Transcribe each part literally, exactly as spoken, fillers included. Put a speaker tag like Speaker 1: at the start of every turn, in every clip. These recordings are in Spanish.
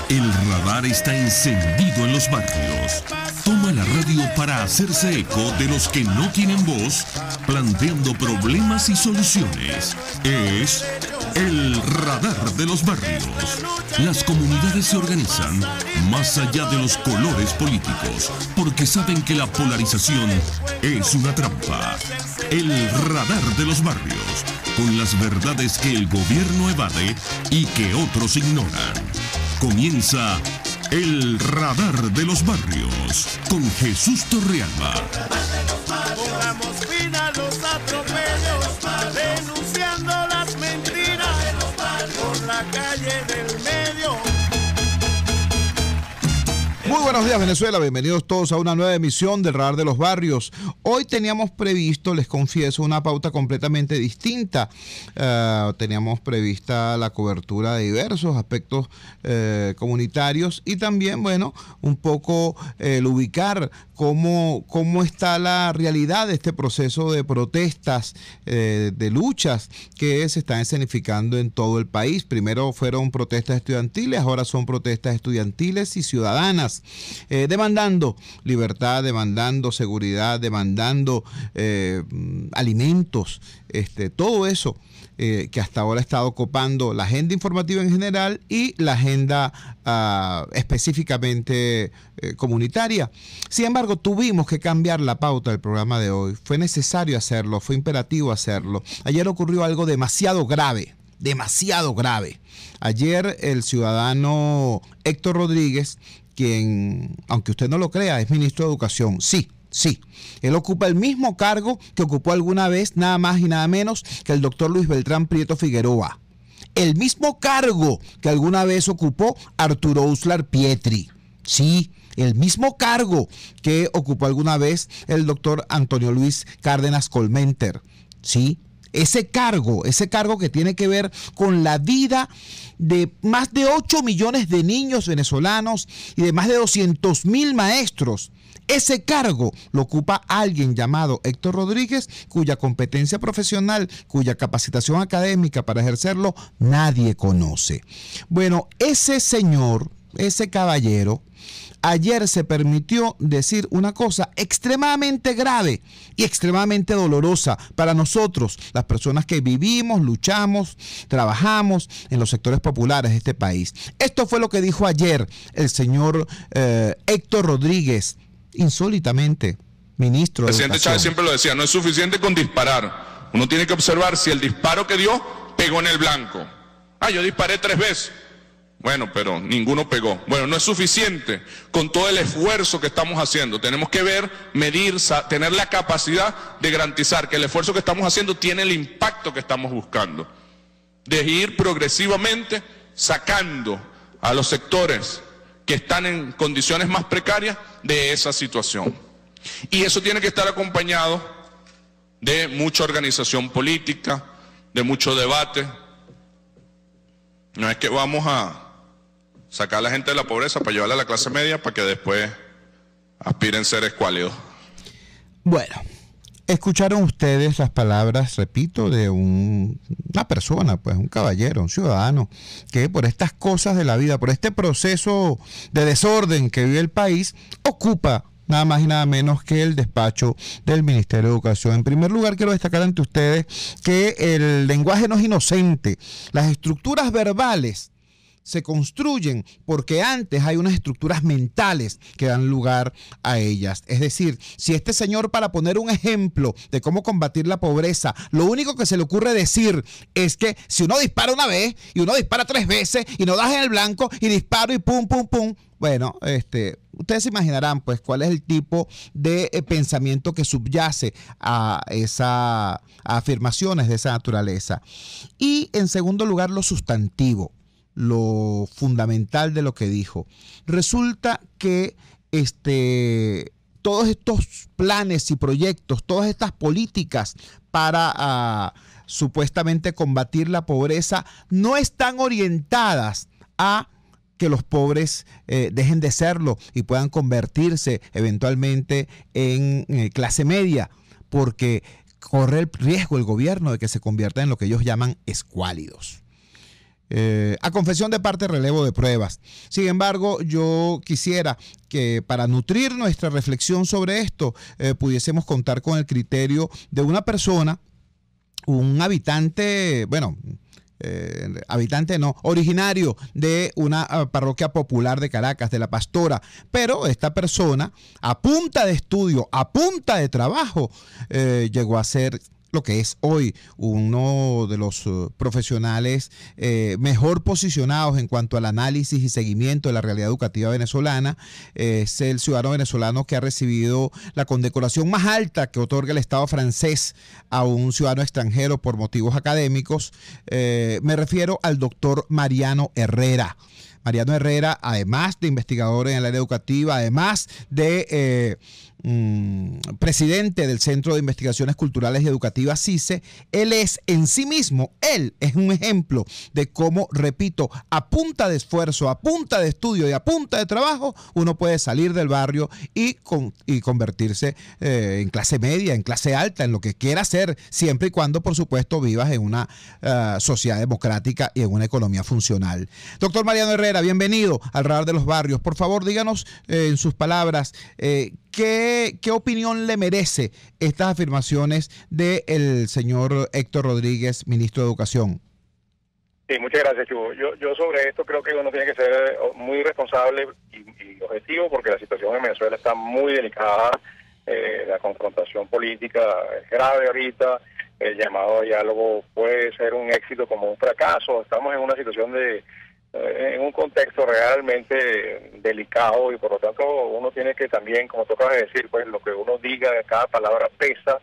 Speaker 1: El radar está encendido en los barrios. Toma la radio para hacerse eco de los que no tienen voz, planteando problemas y soluciones. Es el radar de los barrios. Las comunidades se organizan más allá de los colores políticos, porque saben que la polarización es una trampa. El radar de los barrios, con las verdades que el gobierno evade y que otros ignoran. Comienza el radar de los barrios con Jesús Torrealba.
Speaker 2: Pongamos fin a los atropellos, denunciando las mentiras por la calle del medio.
Speaker 3: Muy buenos días, Venezuela, bienvenidos todos a una nueva emisión del Radar de los Barrios. Hoy teníamos previsto, les confieso, una pauta completamente distinta. Uh, teníamos prevista la cobertura de diversos aspectos uh, comunitarios y también, bueno, un poco eh, el ubicar cómo, cómo está la realidad de este proceso de protestas, eh, de luchas que se están escenificando en todo el país. Primero fueron protestas estudiantiles, ahora son protestas estudiantiles y ciudadanas. Eh, demandando libertad, demandando seguridad, demandando eh, alimentos, este, todo eso eh, que hasta ahora ha estado copando la agenda informativa en general y la agenda uh, específicamente eh, comunitaria. Sin embargo, tuvimos que cambiar la pauta del programa de hoy. Fue necesario hacerlo, fue imperativo hacerlo. Ayer ocurrió algo demasiado grave, demasiado grave. Ayer el ciudadano Héctor Rodríguez, quien, aunque usted no lo crea, es ministro de Educación. Sí, sí. Él ocupa el mismo cargo que ocupó alguna vez, nada más y nada menos, que el doctor Luis Beltrán Prieto Figueroa. El mismo cargo que alguna vez ocupó Arturo Uslar Pietri. Sí, el mismo cargo que ocupó alguna vez el doctor Antonio Luis Cárdenas Colmenter. Sí. Ese cargo, ese cargo que tiene que ver con la vida de más de ocho millones de niños venezolanos y de más de doscientos mil maestros. Ese cargo lo ocupa alguien llamado Héctor Rodríguez, cuya competencia profesional, cuya capacitación académica para ejercerlo, nadie conoce. Bueno, ese señor, ese caballero, ayer se permitió decir una cosa extremadamente grave y extremadamente dolorosa para nosotros, las personas que vivimos, luchamos, trabajamos en los sectores populares de este país. Esto fue lo que dijo ayer el señor eh, Héctor Rodríguez, insólitamente, ministro de Educación.
Speaker 4: El presidente Chávez siempre lo decía, no es suficiente con disparar. Uno tiene que observar si el disparo que dio pegó en el blanco. Ah, yo disparé tres veces. Bueno, pero ninguno pegó. Bueno, no es suficiente con todo el esfuerzo que estamos haciendo. Tenemos que ver, medir, tener la capacidad de garantizar que el esfuerzo que estamos haciendo tiene el impacto que estamos buscando. De ir progresivamente sacando a los sectores que están en condiciones más precarias de esa situación. Y eso tiene que estar acompañado de mucha organización política, de mucho debate. No es que vamos a sacar a la gente de la pobreza para llevarla a la clase media para que después aspiren a ser escuálidos.
Speaker 3: Bueno, escucharon ustedes las palabras, repito, de un, una persona, pues un caballero, un ciudadano, que por estas cosas de la vida, por este proceso de desorden que vive el país, ocupa nada más y nada menos que el despacho del Ministerio de Educación. En primer lugar, quiero destacar ante ustedes que el lenguaje no es inocente. Las estructuras verbales se construyen porque antes hay unas estructuras mentales que dan lugar a ellas. Es decir, si este señor, para poner un ejemplo de cómo combatir la pobreza, lo único que se le ocurre decir es que si uno dispara una vez y uno dispara tres veces y no das en el blanco y disparo y pum, pum, pum, bueno, este, ustedes se imaginarán pues cuál es el tipo de eh, pensamiento que subyace a esas a afirmaciones de esa naturaleza. Y en segundo lugar, lo sustantivo, lo fundamental de lo que dijo. Resulta que este, todos estos planes y proyectos, todas estas políticas para uh, supuestamente combatir la pobreza no están orientadas a que los pobres eh, dejen de serlo y puedan convertirse eventualmente en eh, clase media, porque corre el riesgo el gobierno de que se convierta en lo que ellos llaman escuálidos. Eh, a confesión de parte, relevo de pruebas. Sin embargo, yo quisiera que para nutrir nuestra reflexión sobre esto eh, pudiésemos contar con el criterio de una persona, un habitante, bueno, eh, habitante no, originario de una uh, parroquia popular de Caracas, de La Pastora, pero esta persona, a punta de estudio, a punta de trabajo, eh, llegó a ser lo que es hoy uno de los uh, profesionales eh, mejor posicionados en cuanto al análisis y seguimiento de la realidad educativa venezolana. Eh, es el ciudadano venezolano que ha recibido la condecoración más alta que otorga el Estado francés a un ciudadano extranjero por motivos académicos. Eh, me refiero al doctor Mariano Herrera. Mariano Herrera, además de investigador en el área educativa, además de eh, mm, presidente del Centro de Investigaciones Culturales y Educativas CICE, él es en sí mismo, él es un ejemplo de cómo, repito, a punta de esfuerzo, a punta de estudio y a punta de trabajo, uno puede salir del barrio y, con, y convertirse eh, en clase media, en clase alta, en lo que quiera ser, siempre y cuando, por supuesto, vivas en una uh, sociedad democrática y en una economía funcional. Doctor Mariano Herrera, bienvenido al Radar de los Barrios. Por favor, díganos eh, en sus palabras eh, ¿qué, qué opinión le merece estas afirmaciones del señor Héctor Rodríguez, ministro de Educación.
Speaker 5: Sí, muchas gracias, Chugo. Yo, yo sobre esto creo que uno tiene que ser muy responsable y, y objetivo, porque la situación en Venezuela está muy delicada. Eh, la confrontación política es grave ahorita. El llamado a diálogo puede ser un éxito como un fracaso. Estamos en una situación de en un contexto realmente delicado y por lo tanto uno tiene que también, como tú acabas de decir, pues lo que uno diga, cada palabra pesa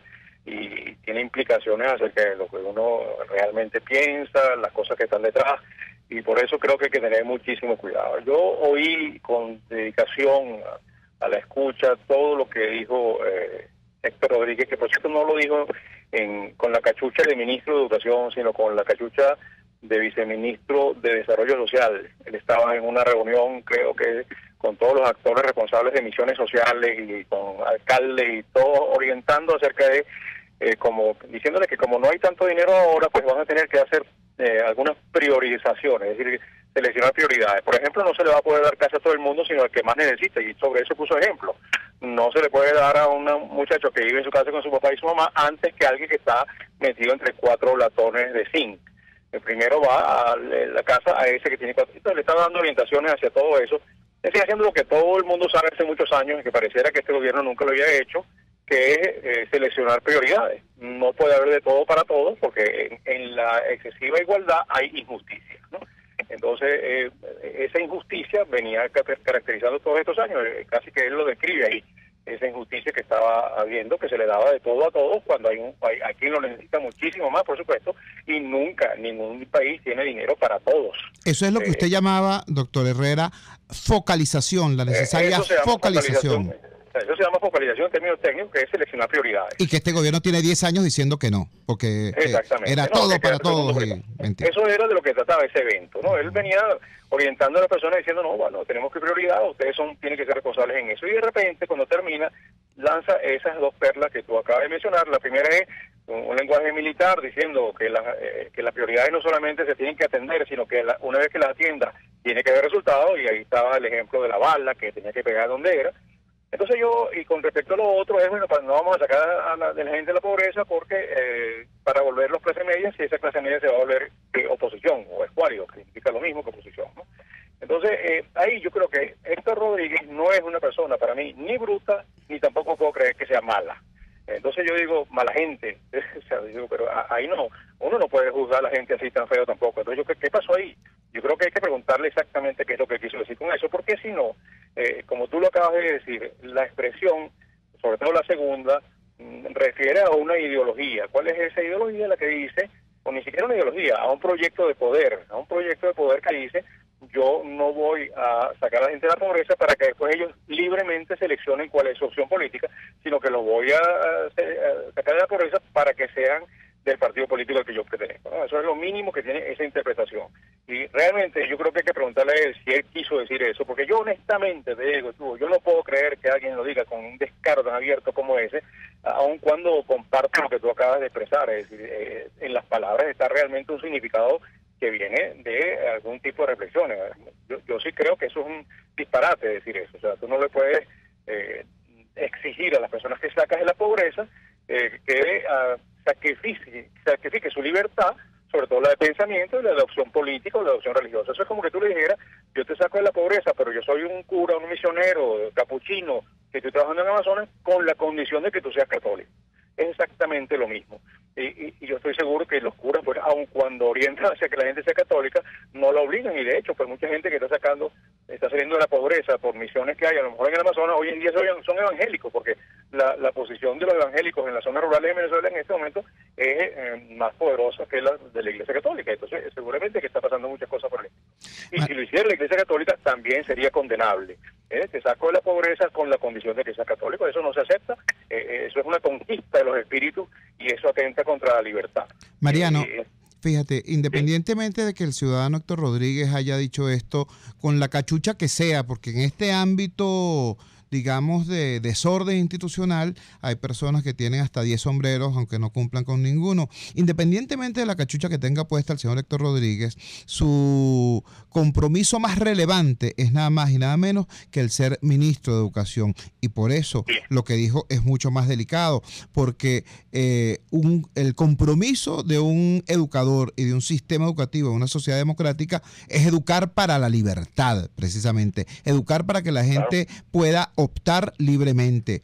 Speaker 5: y tiene implicaciones acerca de lo que uno realmente piensa, las cosas que están detrás, y por eso creo que hay que tener muchísimo cuidado. Yo oí con dedicación a, a la escucha todo lo que dijo eh, Héctor Rodríguez, que por cierto no lo dijo en, con la cachucha de ministro de Educación, sino con la cachucha de viceministro de Desarrollo Social. Él estaba en una reunión, creo que con todos los actores responsables de misiones sociales y con alcaldes y todo, orientando acerca de, eh, como diciéndole que como no hay tanto dinero ahora, pues van a tener que hacer eh, algunas priorizaciones, es decir, seleccionar prioridades. Por ejemplo, no se le va a poder dar casa a todo el mundo, sino al que más necesita, y sobre eso puso ejemplo. No se le puede dar a un muchacho que vive en su casa con su papá y su mamá antes que a alguien que está metido entre cuatro latones de zinc. El primero va a la casa a ese que tiene cuatro, le está dando orientaciones hacia todo eso. Está haciendo lo que todo el mundo sabe hace muchos años, y que pareciera que este gobierno nunca lo había hecho, que es eh, seleccionar prioridades. No puede haber de todo para todos, porque en, en la excesiva igualdad hay injusticia, ¿no? Entonces, eh, esa injusticia venía caracterizando todos estos años, eh, casi que él lo describe ahí. Esa injusticia que estaba habiendo, que se le daba de todo a todos, cuando hay, un, hay, hay quien lo necesita muchísimo más, por supuesto, y nunca ningún país tiene dinero para todos.
Speaker 3: Eso es lo que usted eh, llamaba, doctor Herrera, focalización, la necesaria focalización.
Speaker 5: focalización. Eso se llama focalización en términos técnicos, que es seleccionar prioridades.
Speaker 3: Y que este gobierno tiene diez años diciendo que no, porque eh, era no, todo para todos. Y,
Speaker 5: eso era de lo que trataba ese evento, ¿no? Él venía orientando a las personas diciendo, no, bueno, tenemos que prioridad, ustedes son tienen que ser responsables en eso. Y de repente, cuando termina, lanza esas dos perlas que tú acabas de mencionar. La primera es un, un lenguaje militar diciendo que, la, eh, que las prioridades no solamente se tienen que atender, sino que la, una vez que las atienda, tiene que haber resultados, y ahí estaba el ejemplo de la bala, que tenía que pegar donde era. Entonces yo, y con respecto a lo otro, es bueno, no vamos a sacar a la, de la gente de la pobreza, porque eh, para volverlos clase media, si esa clase media se va a volver eh, oposición o escuálido, que significa lo mismo que oposición, ¿no? Entonces, eh, ahí yo creo que Héctor Rodríguez no es una persona para mí ni bruta, ni tampoco puedo creer que sea mala. Entonces yo digo, mala gente, o sea, digo, pero ahí no, uno no puede juzgar a la gente así tan feo tampoco. Entonces, yo, ¿qué, qué pasó ahí? Yo creo que hay que preguntarle exactamente qué es lo que quiso decir con eso, porque si no, eh, como tú lo acabas de decir, la expresión, sobre todo la segunda, mmm, refiere a una ideología. ¿Cuál es esa ideología? La que dice, o ni siquiera una ideología, a un proyecto de poder, a un proyecto de poder que dice, yo no voy a sacar a la gente de la pobreza para que después ellos libremente seleccionen cuál es su opción política, sino que los voy a, a, a sacar de la pobreza para que sean del partido político al que yo pertenezco, ¿no? Eso es lo mínimo que tiene esa interpretación. Y realmente yo creo que hay que preguntarle a él si él quiso decir eso, porque yo honestamente, te digo, tú, yo no puedo creer que alguien lo diga con un descaro tan abierto como ese, aun cuando comparto lo que tú acabas de expresar. Es decir, eh, en las palabras está realmente un significado que viene de algún tipo de reflexiones. Yo, yo sí creo que eso es un disparate decir eso. O sea, tú no le puedes eh, exigir a las personas que sacas de la pobreza eh, que uh, sacrifique, sacrifique su libertad, sobre todo la de pensamiento y la de opción política o la de opción religiosa. Eso es como que tú le dijeras, yo te saco de la pobreza, pero yo soy un cura, un misionero, capuchino, que estoy trabajando en Amazonas, con la condición de que tú seas católico. Es exactamente lo mismo. Y, y, y yo estoy seguro que los curas, pues, aun cuando orientan hacia que la gente sea católica, no la obligan. Y de hecho, pues mucha gente que está sacando, está saliendo de la pobreza por misiones que hay, a lo mejor en el Amazonas, hoy en día son, son evangélicos, porque la, la posición de los evangélicos en las zonas rurales de Venezuela en este momento es eh, más poderosa que la de la Iglesia Católica. Entonces, seguramente que está pasando muchas cosas por ahí. Y si lo hiciera la Iglesia Católica, también sería condenable. ¿Eh? Te saco de la pobreza con la condición de que sea católico. Eso no se acepta. Eh, eso es una conquista de los espíritus y eso atenta contra la libertad.
Speaker 3: Mariano,
Speaker 5: eh,
Speaker 3: fíjate, independientemente ¿sí? de que el ciudadano Héctor Rodríguez haya dicho esto con la cachucha que sea, porque en este ámbito, digamos, de desorden institucional, hay personas que tienen hasta diez sombreros, aunque no cumplan con ninguno. Independientemente de la cachucha que tenga puesta el señor Héctor Rodríguez, su compromiso más relevante es nada más y nada menos que el ser ministro de Educación. Y por eso lo que dijo es mucho más delicado, porque eh, un, el compromiso de un educador y de un sistema educativo, de una sociedad democrática, es educar para la libertad, precisamente. Educar para que la gente pueda optar libremente.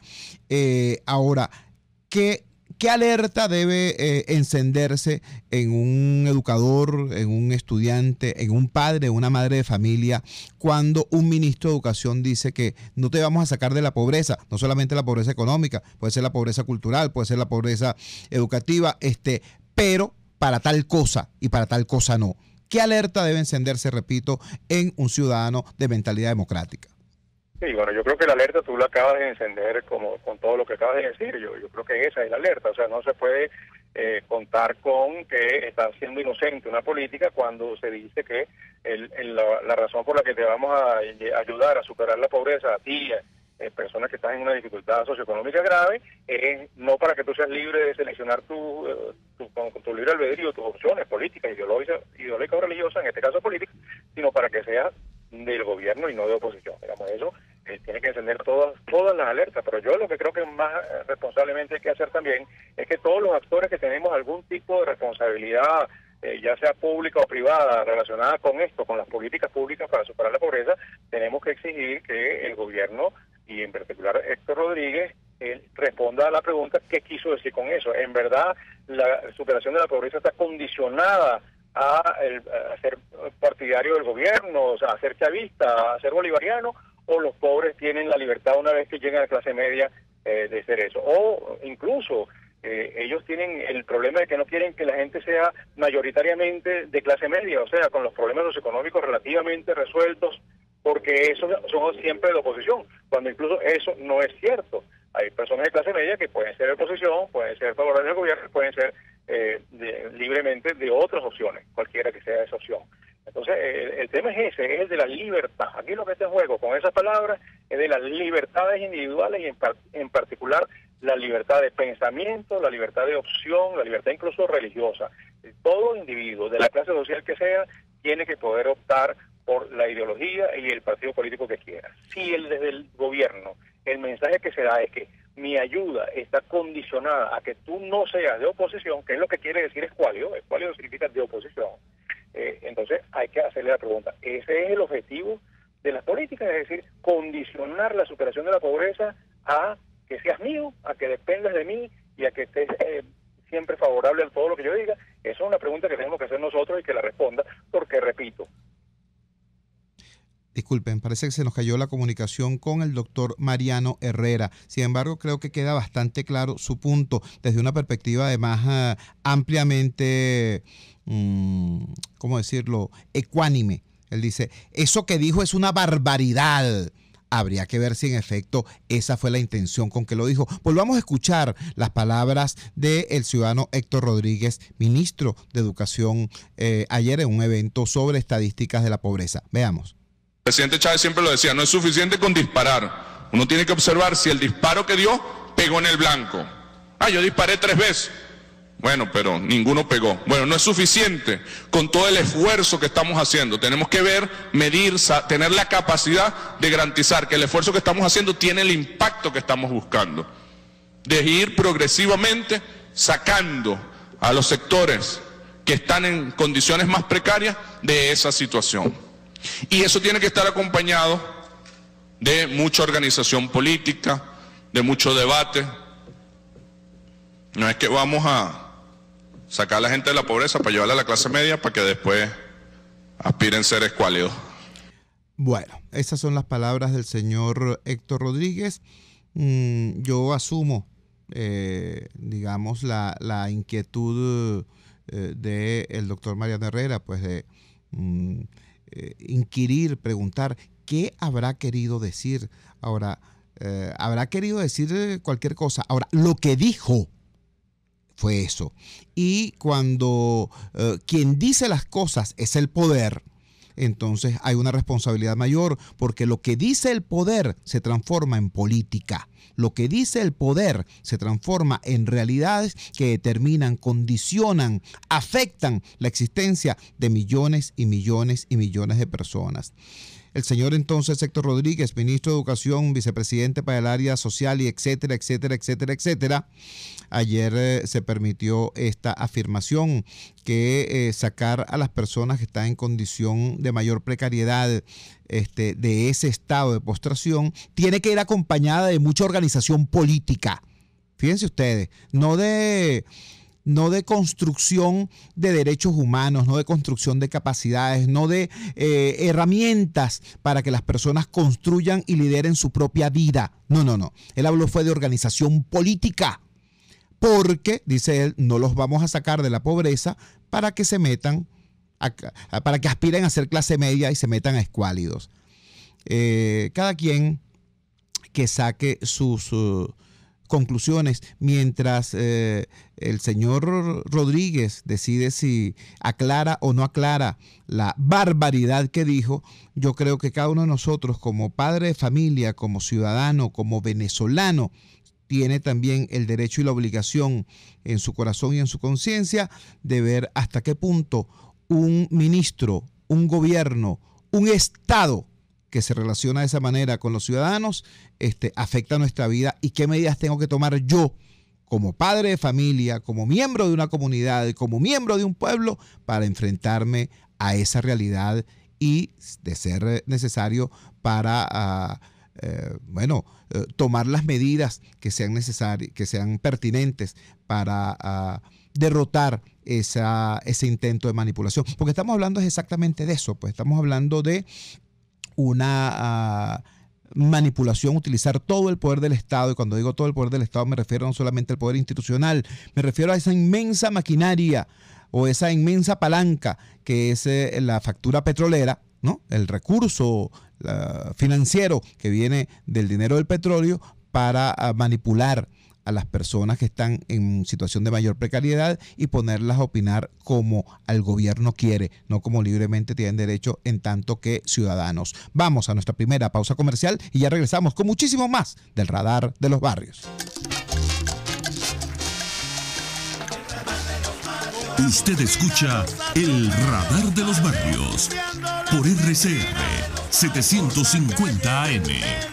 Speaker 3: Eh, ahora, ¿qué, qué alerta debe eh, encenderse en un educador, en un estudiante, en un padre, una madre de familia, cuando un ministro de Educación dice que no te vamos a sacar de la pobreza, no solamente la pobreza económica, puede ser la pobreza cultural, puede ser la pobreza educativa, este, pero para tal cosa y para tal cosa no? ¿Qué alerta debe encenderse, repito, en un ciudadano de mentalidad democrática?
Speaker 5: Sí, bueno, yo creo que la alerta tú la acabas de encender como con todo lo que acabas de decir. Yo yo creo que esa es la alerta. O sea, no se puede eh, contar con que está siendo inocente una política cuando se dice que el, el, la, la razón por la que te vamos a ayudar a superar la pobreza a ti, eh, personas que están en una dificultad socioeconómica grave, es no para que tú seas libre de seleccionar tu, tu, con, con tu libre albedrío, tus opciones políticas, ideológicas, ideológicas o religiosas, en este caso políticas, sino para que seas del gobierno y no de oposición. Digamos, eso eh, tiene que encender todas todas las alertas, pero yo lo que creo que más eh, responsablemente hay que hacer también es que todos los actores que tenemos algún tipo de responsabilidad, eh, ya sea pública o privada, relacionada con esto, con las políticas públicas para superar la pobreza, tenemos que exigir que el gobierno, y en particular Héctor Rodríguez, él responda a la pregunta ¿qué quiso decir con eso? ¿En verdad la superación de la pobreza está condicionada a, el, a ser partidario del gobierno, o sea, a ser chavista, a ser bolivariano, o los pobres tienen la libertad una vez que llegan a clase media eh, de ser eso? O incluso eh, ellos tienen el problema de que no quieren que la gente sea mayoritariamente de clase media, o sea, con los problemas socioeconómicos relativamente resueltos, porque eso son siempre de oposición, cuando incluso eso no es cierto. Hay personas de clase media que pueden ser de oposición, pueden ser favorables al gobierno, pueden ser eh, de, libremente de otras opciones, cualquiera que sea esa opción. Entonces, el, el tema es ese, es el de la libertad. Aquí lo que está en juego con esas palabras es de las libertades individuales y en, par, en particular la libertad de pensamiento, la libertad de opción, la libertad incluso religiosa. Todo individuo, de la clase social que sea, tiene que poder optar por la ideología y el partido político que quiera. Si el, desde el gobierno el mensaje que se da es que mi ayuda está condicionada a que tú no seas de oposición, que es lo que quiere decir escuálio, escuálio significa de oposición, eh, entonces hay que hacerle la pregunta, ¿ese es el objetivo de las políticas? Es decir, condicionar la superación de la pobreza a que seas mío, a que dependas de mí y a que estés eh, siempre favorable a todo lo que yo diga. Esa es una pregunta que tenemos que hacer nosotros y que la responda, porque repito,
Speaker 3: disculpen, parece que se nos cayó la comunicación con el doctor Mariano Herrera. Sin embargo, creo que queda bastante claro su punto desde una perspectiva además uh, ampliamente, um, ¿cómo decirlo?, ecuánime. Él dice, eso que dijo es una barbaridad. Habría que ver si en efecto esa fue la intención con que lo dijo. Volvamos a escuchar las palabras del ciudadano Héctor Rodríguez, ministro de Educación, eh, ayer en un evento sobre estadísticas de la pobreza. Veamos.
Speaker 4: El presidente Chávez siempre lo decía, no es suficiente con disparar. Uno tiene que observar si el disparo que dio pegó en el blanco. Ah, yo disparé tres veces. Bueno, pero ninguno pegó. Bueno, no es suficiente con todo el esfuerzo que estamos haciendo. Tenemos que ver, medir, tener la capacidad de garantizar que el esfuerzo que estamos haciendo tiene el impacto que estamos buscando. De ir progresivamente sacando a los sectores que están en condiciones más precarias de esa situación. Y eso tiene que estar acompañado de mucha organización política, de mucho debate. No es que vamos a sacar a la gente de la pobreza para llevarla a la clase media para que después aspiren a ser escuálidos.
Speaker 3: Bueno, esas son las palabras del señor Héctor Rodríguez. Mm, yo asumo, eh, digamos, la, la inquietud eh, del doctor Mariano Herrera, pues de mm, eh, inquirir, preguntar qué habrá querido decir. Ahora, eh, habrá querido decir cualquier cosa. Ahora, lo que dijo fue eso. Y cuando eh, quien dice las cosas es el poder, entonces hay una responsabilidad mayor, porque lo que dice el poder se transforma en política. Lo que dice el poder se transforma en realidades que determinan, condicionan, afectan la existencia de millones y millones y millones de personas. El señor entonces Héctor Rodríguez, ministro de Educación, vicepresidente para el área social y etcétera, etcétera, etcétera, etcétera. Ayer eh, se permitió esta afirmación que eh, sacar a las personas que están en condición de mayor precariedad este, de ese estado de postración tiene que ir acompañada de mucha organización política. Fíjense ustedes, no de... no de construcción de derechos humanos, no de construcción de capacidades, no de eh, herramientas para que las personas construyan y lideren su propia vida. No, no, no. Él habló fue de organización política, porque, dice él, no los vamos a sacar de la pobreza para que se metan, a, para que aspiren a ser clase media y se metan a escuálidos. Eh, cada quien que saque sus... Uh, conclusiones, mientras eh, el señor Rodríguez decide si aclara o no aclara la barbaridad que dijo. Yo creo que cada uno de nosotros, como padre de familia, como ciudadano, como venezolano, tiene también el derecho y la obligación en su corazón y en su conciencia de ver hasta qué punto un ministro, un gobierno, un Estado que se relaciona de esa manera con los ciudadanos, este, afecta nuestra vida y qué medidas tengo que tomar yo como padre de familia, como miembro de una comunidad, como miembro de un pueblo, para enfrentarme a esa realidad y, de ser necesario, para uh, eh, bueno, eh, tomar las medidas que sean necesarias, que sean pertinentes para uh, derrotar esa, ese intento de manipulación. Porque estamos hablando exactamente de eso, pues estamos hablando de una uh, manipulación, utilizar todo el poder del Estado, y cuando digo todo el poder del Estado me refiero no solamente al poder institucional, me refiero a esa inmensa maquinaria o esa inmensa palanca que es eh, la factura petrolera, ¿no? El recurso uh, financiero que viene del dinero del petróleo para uh, manipular a las personas que están en situación de mayor precariedad y ponerlas a opinar como el gobierno quiere, no como libremente tienen derecho en tanto que ciudadanos. Vamos a nuestra primera pausa comercial y ya regresamos con muchísimo más del Radar de los Barrios.
Speaker 1: Usted escucha el Radar de los Barrios por R C R setecientos cincuenta A M.